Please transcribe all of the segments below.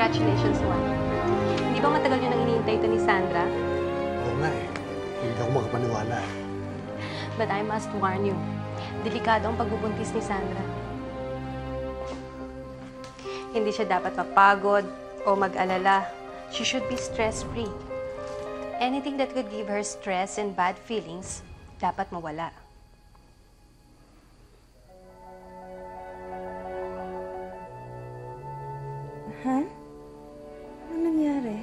Congratulations, Juan. Hindi ba matagal nyo nang hinihintay ito ni Sandra? Oo nga eh. Hindi ako makapaniwala. But I must warn you, delikado ang pagbubuntis ni Sandra. Hindi siya dapat mapagod o mag-alala. She should be stress-free. Anything that could give her stress and bad feelings, dapat mawala. Ha? Ano nangyari?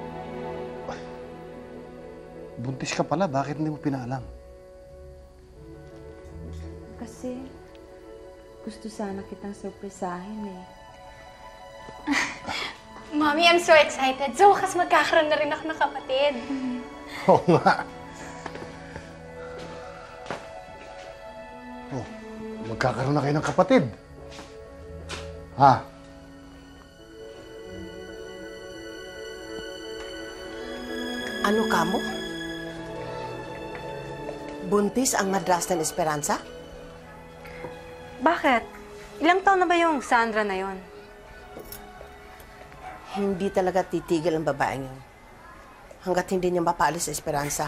Buntis ka pala, bakit hindi mo pinaalam? Kasi gusto sana kitang surprisahin eh. Mommy, I'm so excited. So, wakas magkakaroon na rin ako ng kapatid. Oo nga. Oh, magkakaroon na kayo ng kapatid. Ha? Ano ka mo? Buntis ang madrasta ng Esperanza? Bakit? Ilang taon na ba yung Sandra na yon? Hindi talaga titigil ang babaeng yun. Hanggat hindi niya mapaalis sa Esperanza.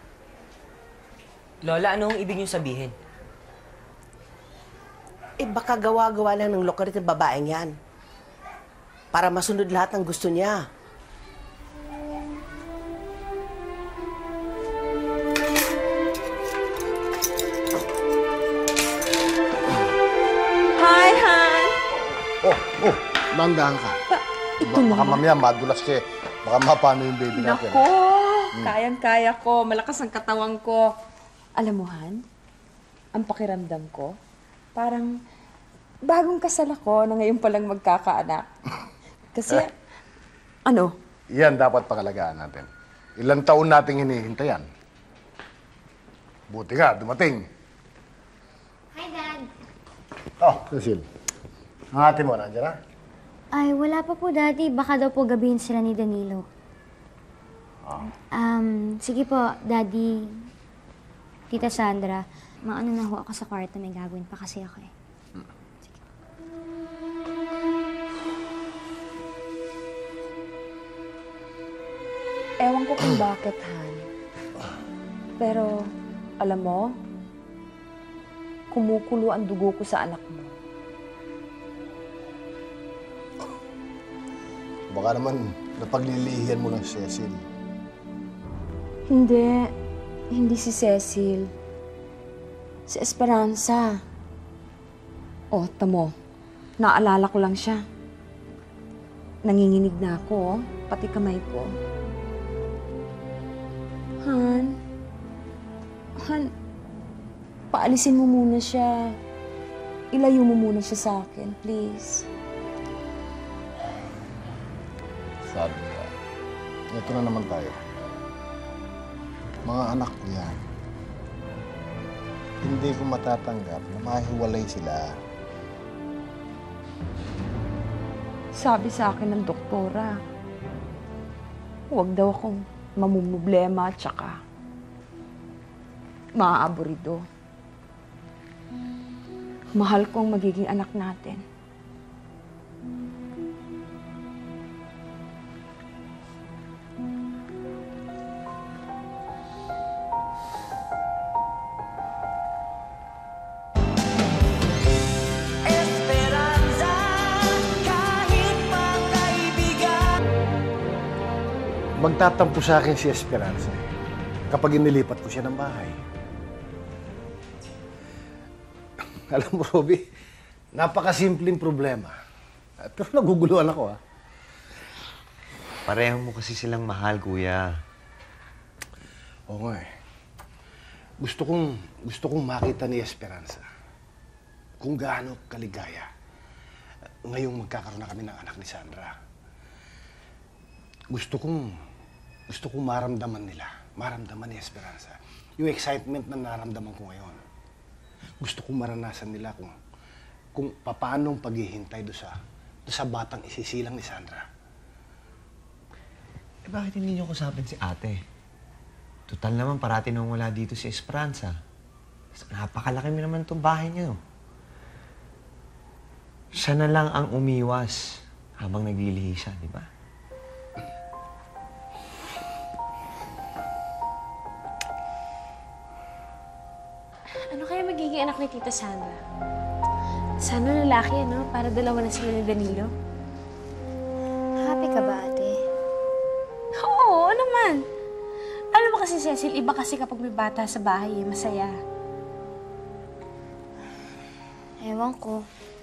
Lola, anong ibig niyo sabihin? Eh baka gawa-gawa lang ng lokarit ng babaeng yan. Para masunod lahat ng gusto niya. Hi, Han! Nandahan ka. Ito Baka naman. mamaya madulas siya. Baka mapano yung baby natin. Nako! Kayang-kaya ko. Malakas ang katawan ko. Alam mo, Han, ang pakiramdam ko, parang bagong kasal ako na ngayon palang magkakaanak. Kasi, ano? Yan dapat pangalagaan natin. Ilang taon nating hinihintayan. Buti nga, dumating. Hi, Dad. Oh, Cecil. Ang ate mo, nandiyan na? Ay, wala pa po, Daddy. Baka daw po gabihin sila ni Danilo. Sige po, Daddy. Tita Sandra, maano na ho ako sa kwarto. May gagawin pa kasi ako eh. Ewan ko kung bakit, Han. Pero, alam mo, kumukulo ang dugo ko sa anak mo. Baka naman napaglilihiyan mo lang si Cecil. Hindi. Hindi si Cecil. Si Esperanza. Oh, tamo. Naalala ko lang siya. Nanginginig na ako, oh. Pati kamay ko. Han? Han, paalisin mo muna siya. Ilayo mo muna siya sa akin, please. Sabi ka, ito na naman tayo. Mga anak ko yan. Hindi ko matatanggap na mahiwalay sila. Sabi sa akin ng doktora, huwag daw akong mamumblema at saka maaaburido. Mahal ko ang magiging anak natin. Magtatampo sa akin si Esperanza kapag inilipat ko siya ng bahay. Alam mo, Robby, napakasimpleng problema. Pero naguguluhan ako, ha? Pareho mo kasi silang mahal, kuya. Oo nga eh. Gusto kong makita ni Esperanza kung gaano kaligaya ngayong magkakaroon na kami ng anak ni Sandra. Gusto kong maramdaman ni Esperanza, yung excitement na naramdaman ko ngayon. Gusto kong maranasan nila kung paano ang paghihintay do sa batang isisilang ni Sandra. Eh, bakit hindi niyo kusapin si ate? Total naman, parati nang wala dito si Esperanza. Napakalaki mo naman itong bahay niyo. Siya na lang ang umiwas habang naglilihi siya, di ba? Ano kaya magiging anak ni Tita Sandra? Sana lalaki, ano? Para dalawa na sila ni Danilo. Happy ka ba, ate? Oo, naman. Alam mo kasi, Cecil, iba kasi kapag may bata sa bahay, masaya. Ewan ko.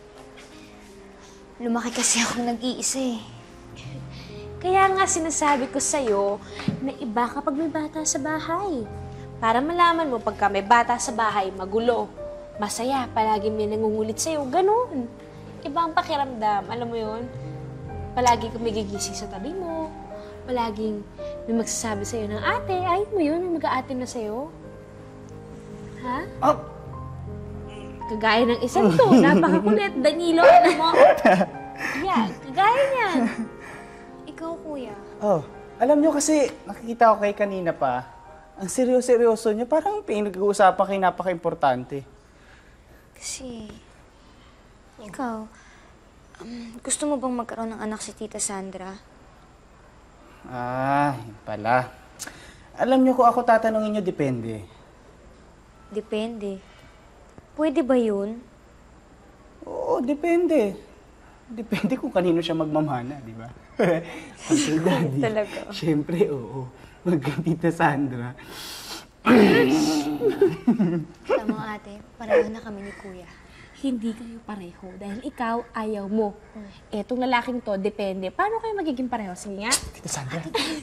Lumaki kasi akong nag-iisa eh. Kaya nga sinasabi ko sa'yo na iba kapag may bata sa bahay. Para malaman mo pagka may bata sa bahay, magulo, masaya, palagi may nangungulit sa'yo, ganun. Iba ang pakiramdam, alam mo yun? Palagi kang may gigising sa tabi mo, palaging may magsasabi sa'yo ng ate, ayun mo yun, may mag-aate na sa'yo. Ha? Oh! Kagaya ng isang to, napakakulit, Danilo, alam mo? Yeah, kagaya niyan. Ikaw, kuya. Oh, alam nyo kasi, nakikita ko kay kanina pa, ang seryoso niya, parang pinag-uusapan kayo napaka-importante. Kasi, ikaw, gusto mo bang magkaroon ng anak si Tita Sandra? Ah, yun pala. Alam nyo kung ako tatanungin nyo, depende. Depende. Pwede ba yun? Oo, depende. Depende kung kanino siya magmamana, di ba? Uncle Daddy. Talaga. Siyempre, oo. Tita Sandra. Tama ate, pareho na kami ni kuya. Hindi kayo pareho dahil ikaw ayaw mo. Etong lalaking to, depende. Paano kayo magiging pareho? Sige nga. Tita Sandra.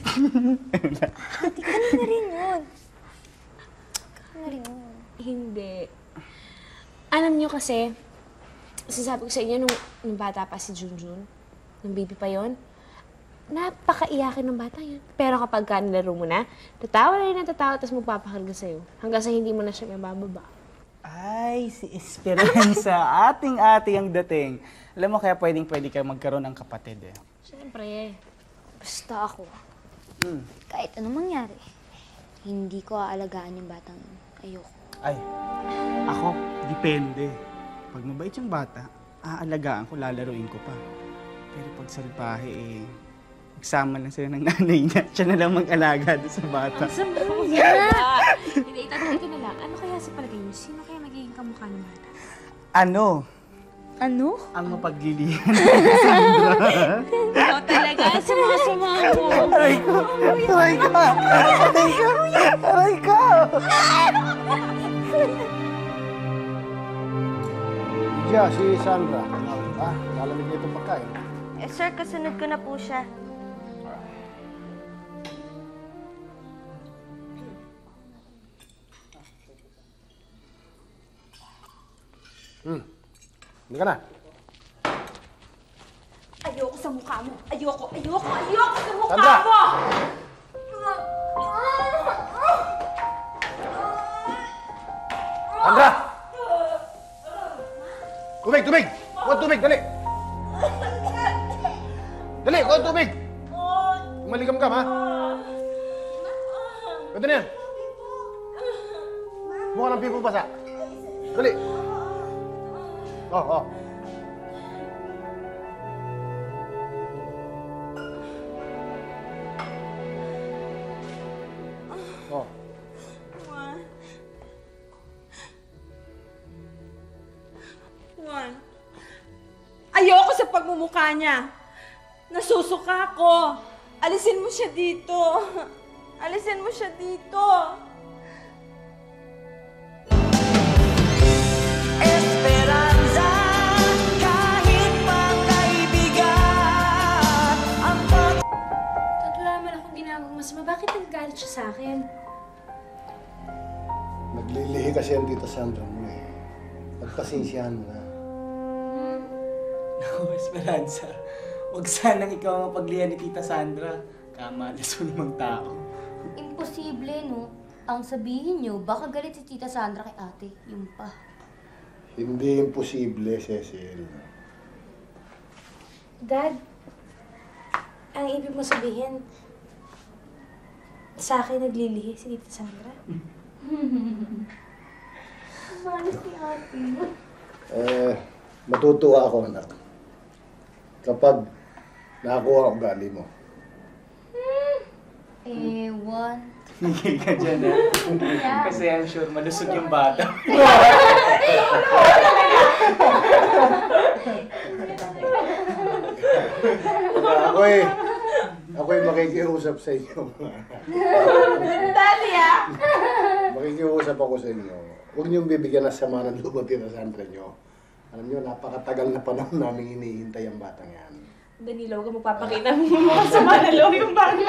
Ate, ano na rin yun? Ano na rin yun? Hindi. Alam niyo kasi, sinasabi ko sa inyo nung bata pa si Junjun, nung baby pa yon, napakaiyakin ng bata yun. Pero kapag nilaro mo na, tatawa na rin ang tatawa, tapos magpapakarga sa'yo. Hanggang sa hindi mo na siya mabababa. Ay, si Esperanza. Ating-ati ang dating. Alam mo, kaya pwedeng-pwede ka magkaroon ng kapatid eh. Siyempre. Basta ako. Kahit anong mangyari, hindi ko aalagaan yung batang yun. Ayoko. Ay, ako, depende. Pag mabait yung bata, aalagaan ko, lalaruin ko pa. Pero pag salbahe eh, magsama lang sila ng nanay niya. Siya na lang mag-alaga doon sa bata. Hindi, itanong ko na lang. Ano kaya sa palagay niyo? Sino kaya magiging kamukha ng bata? Ano? Ano? Ang mapaglilihan. Ikaw talaga, sumasama mo. Aray ko! Aray ko! Aray ko! Aray ko! Siya, si Sandra. Lalamig na itong pagkain. Eh, sir, kasunod ko na po siya. Hindi ka na. Ayoko sa mukha mo. Ayoko sa mukha Sandra! mo! Sandra! Tubig! Tubig! Kuha tubig! Dali! Dali! Kuha tubig! Maligam-gam, ha? Pwede na yan. Mukha ng pipo basa. Dali! Oh. Oh. Juan, ayoko sa pagmumukha niya. Nasusuka ako. Alisin mo siya dito. Alisin mo siya dito. Esperanza, kahit magkaibigan ang At wala naman akong ginagawang masama. Bakit nagagalit siya sa akin? Naglilihi kasi yan dito, Sandra mo eh. Pagpasensyahan mo na. Naku, Esperanza. Huwag sanang ikaw ang mapaglihan ni Tita Sandra. Kamalas mo namang tao. Imposible, no? Ang sabihin niyo, baka galit si Tita Sandra kay ate. Yung pa. Hindi imposible, Cecil. Dad, ang ibig mo sabihin, sa akin naglilihi si Tita Sandra? Malas si ate. Matutuwa ako, anak. Kapag Nakakuha ang gali mo. Ewan. Hindi ka dyan, Kasi I'm sure malusog yung bata. Ako'y makikiusap sa inyo. Daddy, Makikiusap ako sa inyo. Huwag niyong bibigyan ng sama ng loob ang Tita Sandra niyo. Alam niyo, napakatagal na panahon namin hinihintay ang batang yan. Danilo, huwag ka magpapakita mo masama na loob yung bata.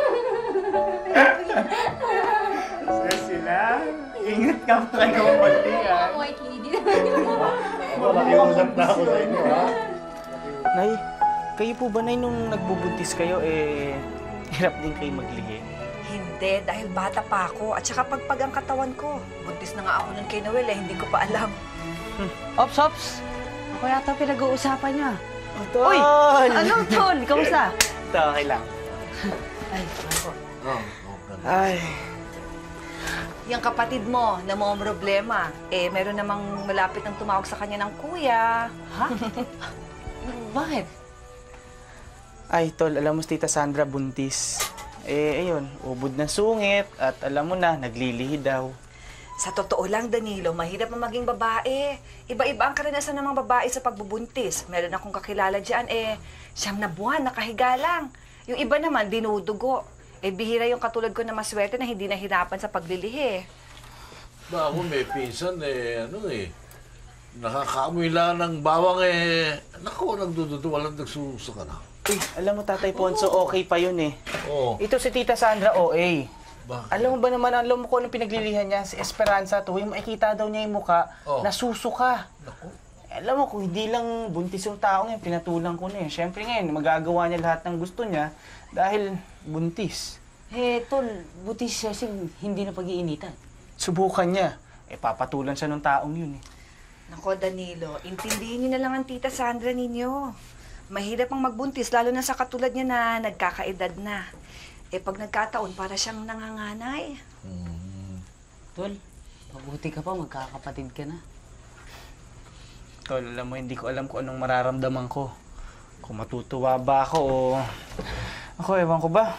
Sila, ingat ka pa kayo pati, White lady naman. Makikiusap na ako sa inyo, ha? Nay, kayo po ba, Nay, nung nagbubuntis kayo, hirap din kayo maglihi? Hindi, dahil bata pa ako. At saka pagpag ang katawan ko. Buntis na nga ako nun kay Noel hindi ko pa alam. Ops, ops! Ako yata pinag-uusapan niya. Tol! Uy! Anong tol? Kamusta? Ito, okay lang. Ay, ako. Ay, Yung kapatid mo na mo problema, meron namang malapit ng tumawag sa kanya ng kuya. Ha? Bakit? ay, Tol, alam mo si Tita Sandra buntis. Ayun, ubod na sungit at alam mo na, naglilihi daw. Sa totoo lang, Danilo, mahirap ang maging babae. Iba-iba ang karanasan ng mga babae sa pagbubuntis. Meron akong kakilala dyan, 9 na buwan, nakahiga lang. Yung iba naman, dinudugo. Bihira yung katulad ko na maswerte na hindi nahirapan sa paglilihi. Ba, ako may pinsan, nakakaamoy lang ng bawang, naku, nagdududo, walang nagsusuka na. Alam mo, Tatay Ponso, okay pa yun Oo. Ito si Tita Sandra, OA. Bakit? Alam mo ba naman, alam mo kung anong pinaglilihan niya? Si Esperanza, tuwing makikita daw niya yung muka, nasusuka. Naku. Alam mo, kung hindi lang buntis yung taong yan, pinatulang ko na Siyempre ngayon, magagawa niya lahat ng gusto niya dahil buntis. Tol, buti siya hindi na pag-iinitan. Subukan niya. Papatulan siya ng taong yun Nako, Danilo, intindihin niyo na lang ang Tita Sandra ninyo. Mahirap ang magbuntis, lalo na sa katulad niya na nagkakaedad na. Pag nagkataon, para siyang nanganganay. Tol, mabuti ka pa, magkakapatid ka na. Tol, alam mo, hindi ko alam kung anong mararamdaman ko. Kung matutuwa ba ako o... Ako, ewan ko ba?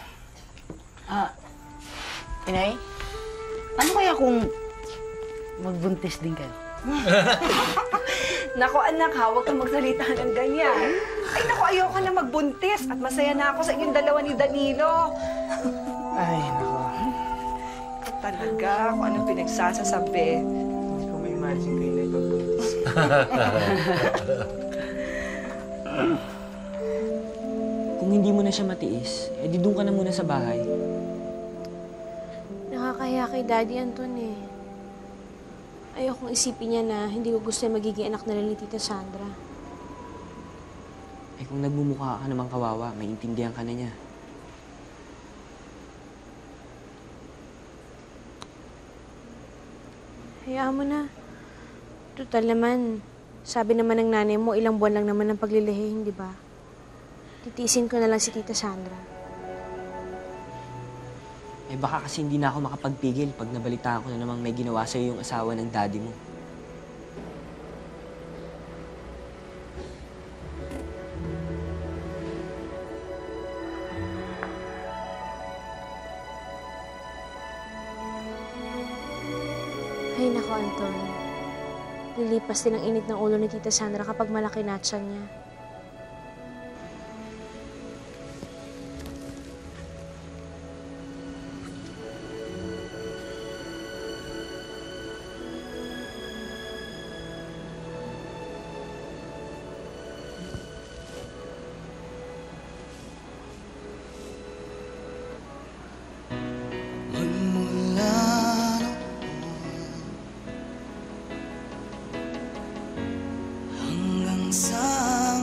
Inay, ano kaya kung magbuntis din kayo? Nako, anak ha, huwag kang magsalita ng ganyan. Ay, nako, ayoko na magbuntis at masaya na ako sa inyong dalawa ni Danilo. Ay, nako. Talaga, kung anong pinagsasasabi. Hindi ko ma-imagine kayo na ipagbuntis. Kung hindi mo na siya matiis, edi doon ka na muna sa bahay. Nakakahiya kay Daddy Anton Ayokong isipin niya na hindi ko gusto yung magiging anak na rin ni Tita Sandra. Kung nagmumukha ka naman kawawa, maintindihan ka na niya. Hayaan mo na. Total naman, sabi naman ng nanay mo, ilang buwan lang naman ang paglilihi, di ba? Titiisin ko na lang si Tita Sandra. Baka kasi hindi na ako makapagpigil pag nabalitaan ko na namang may ginawa sa'yo yung asawa ng daddy mo. Ay, nako, Anton. Lilipas din ang init ng ulo ni Tita Sandra kapag malaki na tiyan niya. Hanggang sa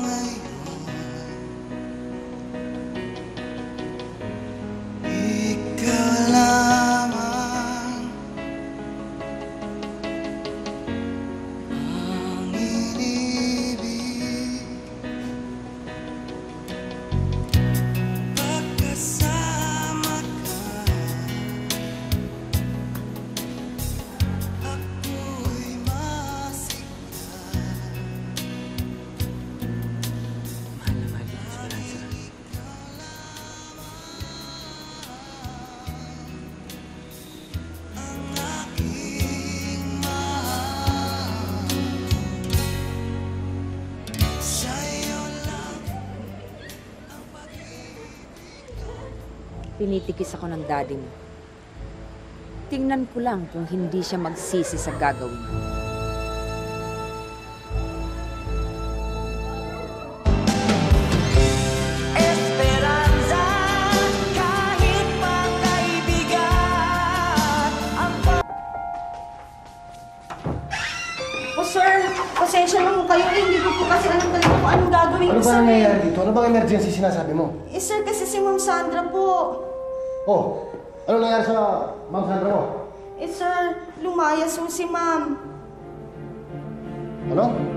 Tinitikis ako ng daddy mo. Tingnan ko lang kung hindi siya magsisi sa gagawin mo. Esperanza, kahit magkaibigan ang sir, pasensya lang kayo. Hindi ko po kasi alam talaga kung anong gagawin Ano ko, ba sir. nangyayari dito? Ano bang emergency sinasabi mo? Sir, kasi si Ma'am Sandra po. Oh, ano nangyari sa Ma'am Sandra mo? Sir, lumayas po si Ma'am. Ano?